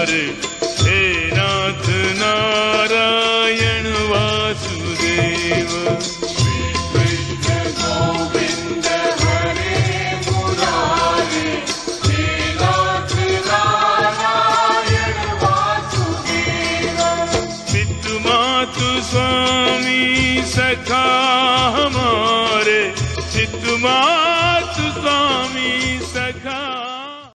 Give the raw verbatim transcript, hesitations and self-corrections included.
हमारे, हे नाथ नारायण वासुदेव। स्वामी सखा हमारे, चित मातु स्वामी